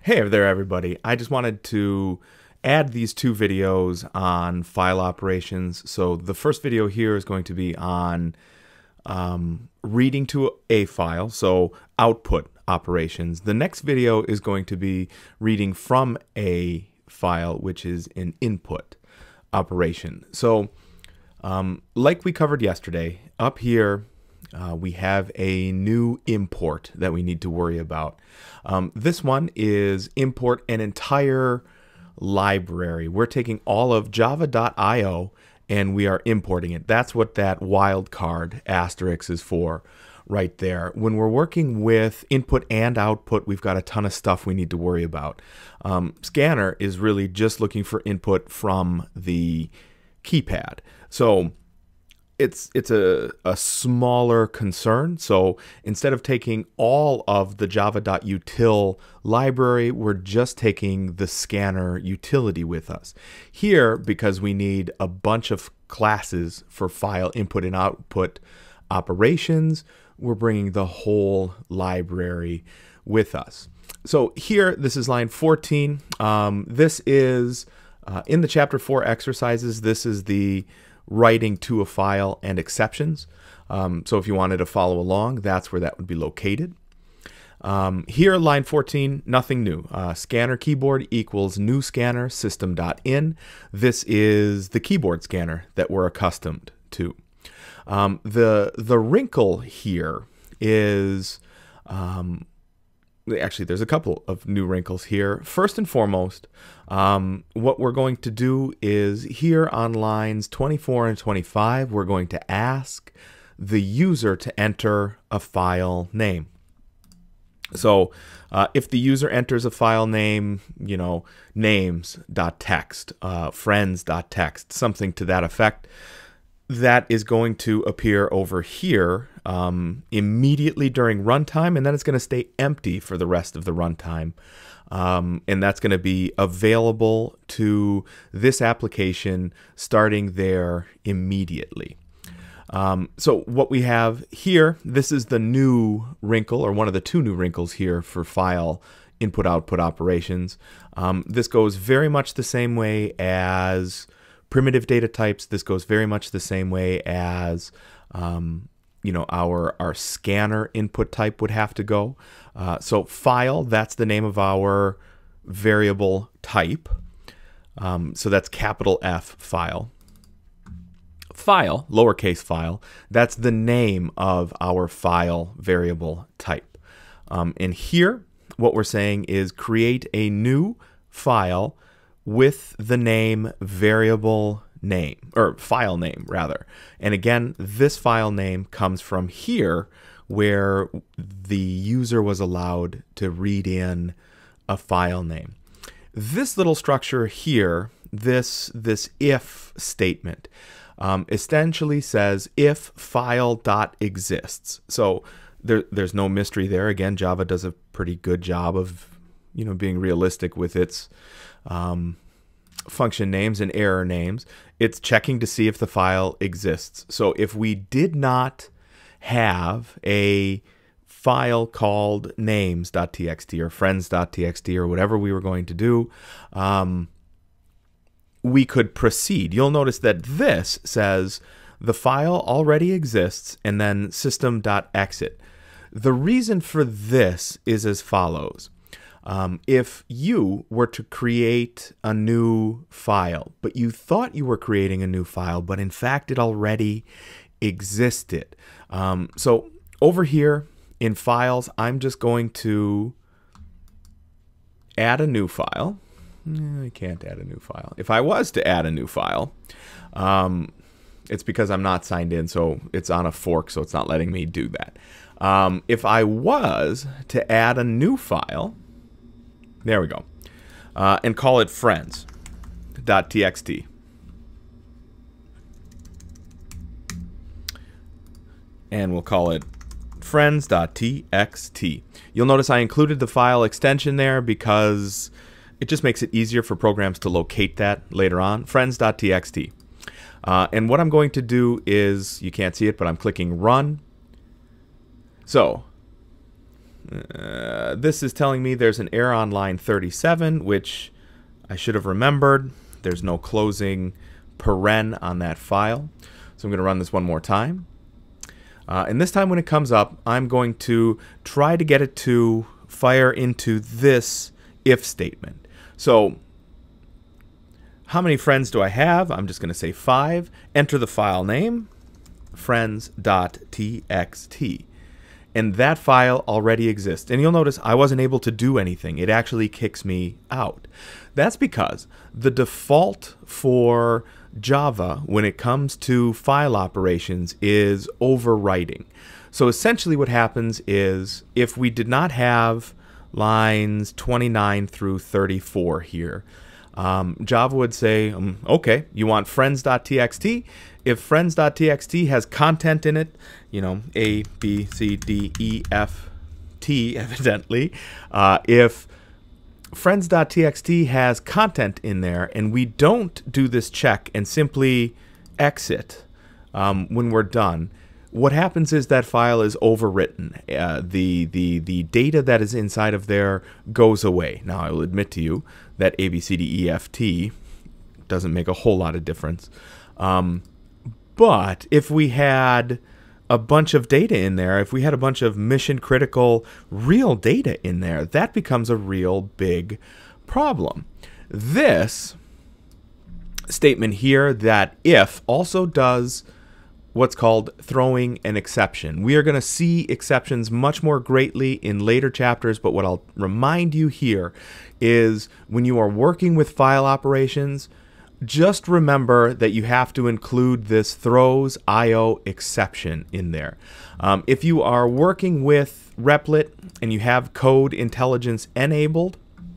Hey there, everybody. I just wanted to add these two videos on file operations. So the first video here is going to be on reading to a file, so output operations. The next video is going to be reading from a file, which is an input operation. So like we covered yesterday, up here we have a new import that we need to worry about. This one is import an entire library. We're taking all of java.io and we are importing it. That's what that wildcard asterisk is for right there. When we're working with input and output, we've got a ton of stuff we need to worry about. Scanner is really just looking for input from the keypad. So it's a smaller concern. So instead of taking all of the java.util library, we're just taking the scanner utility with us. Here, because we need a bunch of classes for file input and output operations, we're bringing the whole library with us. So here, this is line 14. This is in the chapter 4 exercises. This is the writing to a file and exceptions. So if you wanted to follow along, that's where that would be located. Here, line 14, nothing new. Scanner keyboard equals new scanner system.in. This is the keyboard scanner that we're accustomed to. The wrinkle here is, actually, there's a couple of new wrinkles here. First and foremost, what we're going to do is here on lines 24 and 25, we're going to ask the user to enter a file name. So if the user enters a file name, you know, names.txt, friends.txt, something to that effect, that is going to appear over here immediately during runtime, and then it's going to stay empty for the rest of the runtime. And that's going to be available to this application starting there immediately. So what we have here, this is the new wrinkle, or one of the two new wrinkles here for file input-output operations. This goes very much the same way as primitive data types. This goes very much the same way as you know, our scanner input type would have to go. So file, that's the name of our variable type. So that's capital F, file. File, lowercase file, that's the name of our file variable type. And here, what we're saying is create a new file with the name variable name, or file name rather. And again, this file name comes from here where the user was allowed to read in a file name. This little structure here, this if statement, essentially says if file.exists. So there's no mystery there. Again, Java does a pretty good job of, you know, being realistic with its function names and error names. It's checking to see if the file exists. So if we did not have a file called names.txt or friends.txt or whatever we were going to do, we could proceed. You'll notice that this says the file already exists and then system.exit. The reason for this is as follows. If you were to create a new file, but you thought you were creating a new file, but in fact it already existed. So over here in files, I'm just going to add a new file. I can't add a new file. If I was to add a new file, it's because I'm not signed in, so it's on a fork, so it's not letting me do that. If I was to add a new file, there we go, and call it friends.txt. And we'll call it friends.txt. You'll notice I included the file extension there because it just makes it easier for programs to locate that later on. Friends.txt. And what I'm going to do is, you can't see it, but I'm clicking run. So This is telling me there's an error on line 37, which I should have remembered. There's no closing paren on that file. So I'm going to run this one more time. And this time when it comes up, I'm going to try to get it to fire into this if statement. So how many friends do I have? I'm just going to say 5. Enter the file name, friends.txt. And that file already exists. And you'll notice I wasn't able to do anything. It actually kicks me out. That's because the default for Java when it comes to file operations is overwriting. So essentially what happens is if we did not have lines 29 through 34 here, Java would say, okay, you want friends.txt. If friends.txt has content in it, you know, A, B, C, D, E, F, T, evidently. If friends.txt has content in there and we don't do this check and simply exit when we're done, what happens is that file is overwritten. The data that is inside of there goes away. Now, I will admit to you that A, B, C, D, E, F, T doesn't make a whole lot of difference. But if we had a bunch of data in there, if we had a bunch of mission critical real data in there, that becomes a real big problem. This statement here, that if, also does what's called throwing an exception. We are going to see exceptions much more greatly in later chapters, but what I'll remind you here is when you are working with file operations, just remember that you have to include this throws IO exception in there. If you are working with Replit and you have code intelligence enabled,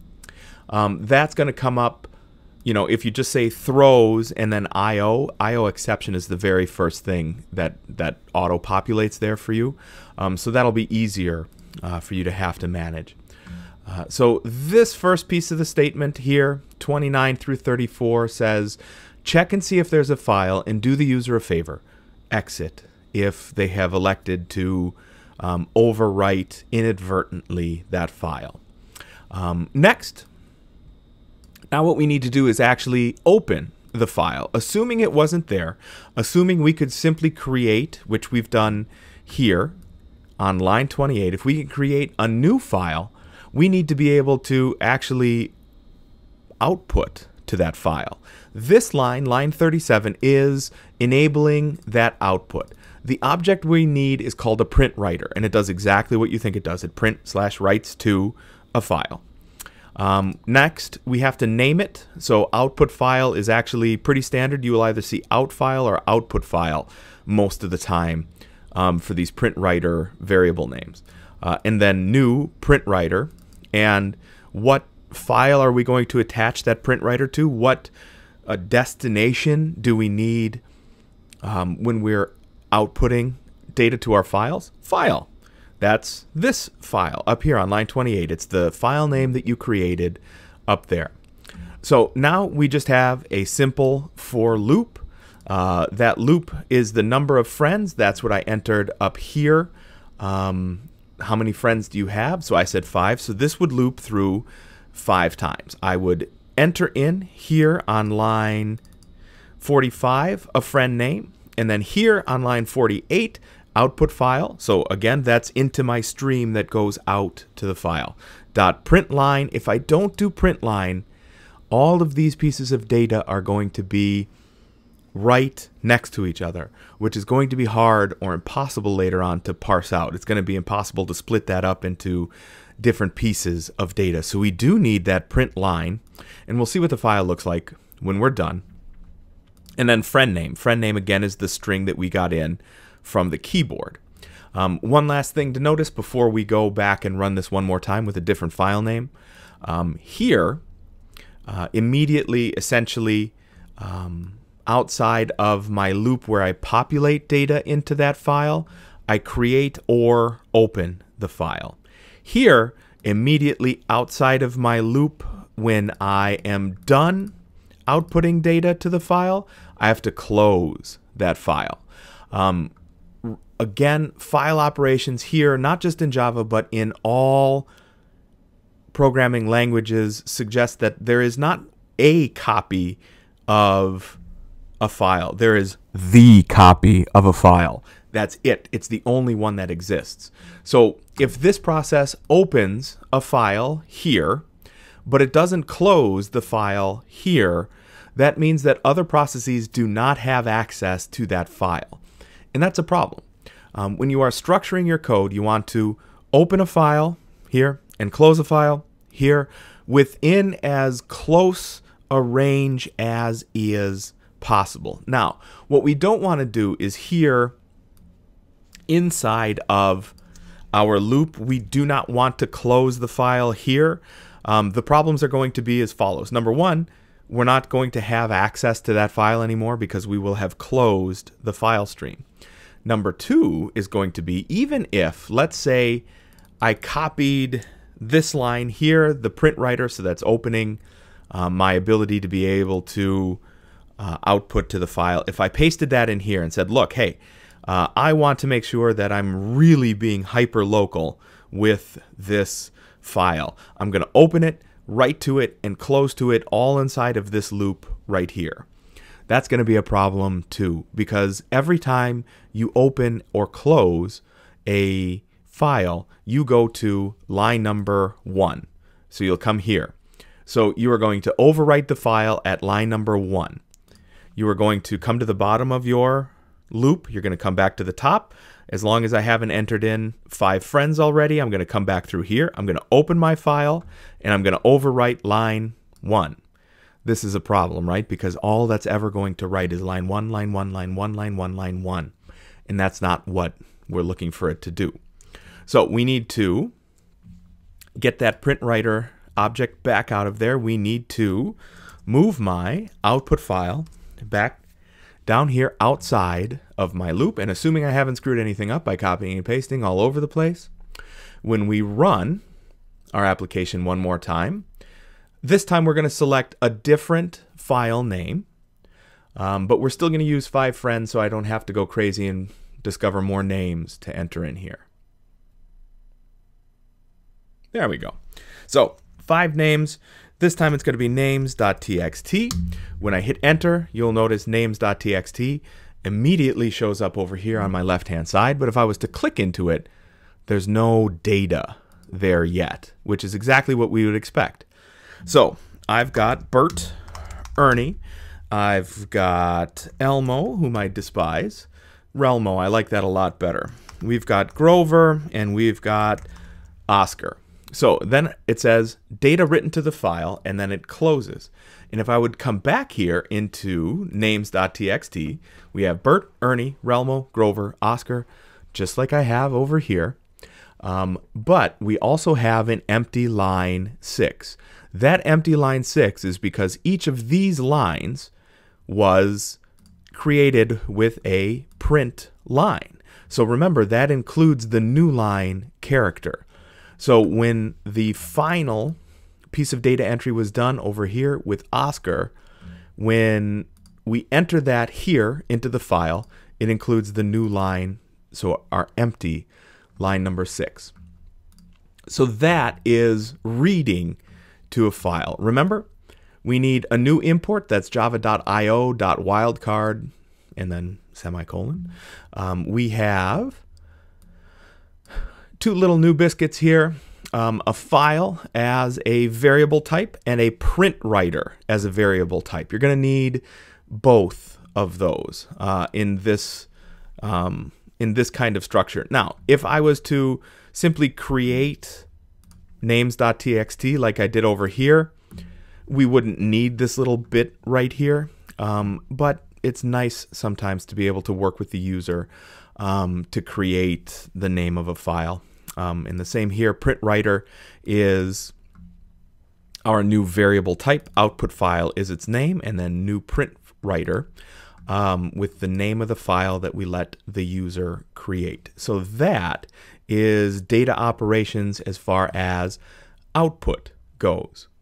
that's going to come up. You know, if you just say throws and then IO exception is the very first thing that auto populates there for you. So that'll be easier for you to have to manage. So this first piece of the statement here, 29 through 34, says, check and see if there's a file and do the user a favor. Exit if they have elected to overwrite inadvertently that file. Next, now what we need to do is actually open the file. Assuming it wasn't there, assuming we could simply create, which we've done here on line 28, if we can create a new file, we need to be able to actually output to that file. This line, line 37, is enabling that output. The object we need is called a print writer, and it does exactly what you think it does. It print/writes to a file. Next, we have to name it. So output file is actually pretty standard. You will either see out file or output file most of the time for these print writer variable names. And then new print writer. And what file are we going to attach that print writer to? What destination do we need when we're outputting data to our files? File. That's this file up here on line 28. It's the file name that you created up there. So now we just have a simple for loop. That loop is the number of friends. That's what I entered up here. How many friends do you have? So I said 5. So this would loop through 5 times. I would enter in here on line 45 a friend name, and then here on line 48 output file. So again, that's into my stream that goes out to the file. Print line. If I don't do print line, all of these pieces of data are going to be right next to each other, which is going to be hard or impossible later on to parse out. It's going to be impossible to split that up into different pieces of data. So we do need that print line, and we'll see what the file looks like when we're done. And then friend name. Friend name, again, is the string that we got in from the keyboard. One last thing to notice before we go back and run this one more time with a different file name. Here, immediately, essentially, outside of my loop where I populate data into that file, I create or open the file. Here, immediately outside of my loop, when I am done outputting data to the file, I have to close that file. again, file operations here, not just in Java, but in all programming languages, suggest that there is not a copy of a file. There is the copy of a file. That's it. It's the only one that exists. So if this process opens a file here, but it doesn't close the file here, that means that other processes do not have access to that file. And that's a problem. When you are structuring your code, you want to open a file here and close a file here within as close a range as is possible. Now, what we don't want to do is here inside of our loop, we do not want to close the file here. The problems are going to be as follows. Number one, we're not going to have access to that file anymore because we will have closed the file stream. Number two is going to be, even if, let's say, I copied this line here, the print writer, so that's opening my ability to be able to output to the file. If I pasted that in here and said, look, hey, I want to make sure that I'm really being hyper-local with this file. I'm going to open it, write to it, and close to it all inside of this loop right here. That's going to be a problem too, because every time you open or close a file, you go to line number 1. So you'll come here. So you are going to overwrite the file at line number 1. You are going to come to the bottom of your loop. You're going to come back to the top. As long as I haven't entered in 5 friends already, I'm going to come back through here. I'm going to open my file, and I'm going to overwrite line 1. This is a problem, right? Because all that's ever going to write is line 1, line 1, line 1, line 1, line 1. And that's not what we're looking for it to do. So we need to get that print writer object back out of there. We need to move my output file back down here outside of my loop, and assuming I haven't screwed anything up by copying and pasting all over the place, when we run our application one more time, this time we're going to select a different file name, but we're still going to use 5 friends so I don't have to go crazy and discover more names to enter in here. There we go. So 5 names. This time it's going to be names.txt. When I hit enter, you'll notice names.txt immediately shows up over here on my left-hand side. But if I was to click into it, there's no data there yet, which is exactly what we would expect. So I've got Bert, Ernie. I've got Elmo, whom I despise. Relmo, I like that a lot better. We've got Grover, and we've got Oscar. So then it says data written to the file, and then it closes. And if I would come back here into names.txt, we have Bert, Ernie, Relmo, Grover, Oscar, just like I have over here. But we also have an empty line 6. That empty line 6 is because each of these lines was created with a print line. So remember, that includes the new line character. So when the final piece of data entry was done over here with Oscar, when we enter that here into the file, it includes the new line, so our empty line number 6. So that is reading to a file. Remember, we need a new import. That's java.io.wildcard and then semicolon. We have 2 little new biscuits here, a file as a variable type and a print writer as a variable type. You're going to need both of those in this kind of structure. Now, if I was to simply create names.txt like I did over here, we wouldn't need this little bit right here, but it's nice sometimes to be able to work with the user to create the name of a file. And the same here, print writer is our new variable type, output file is its name, and then new print writer with the name of the file that we let the user create. So that is data operations as far as output goes.